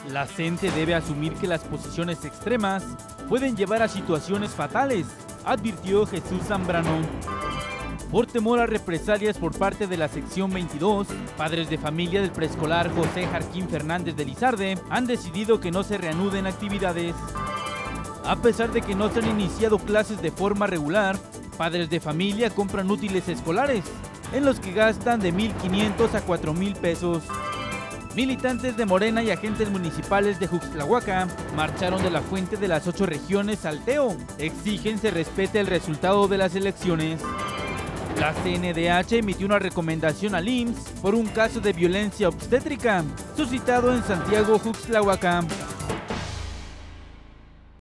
La gente debe asumir que las posiciones extremas pueden llevar a situaciones fatales, advirtió Jesús Zambrano. Por temor a represalias por parte de la sección 22, padres de familia del preescolar José Jarquín Fernández de Lizarde han decidido que no se reanuden actividades. A pesar de que no se han iniciado clases de forma regular, padres de familia compran útiles escolares, en los que gastan de 1,500 a 4,000 pesos. Militantes de Morena y agentes municipales de Juxtlahuaca marcharon de la fuente de las 8 regiones al Teo. Exigen se respete el resultado de las elecciones. La CNDH emitió una recomendación al IMSS por un caso de violencia obstétrica suscitado en Santiago Juxtlahuaca.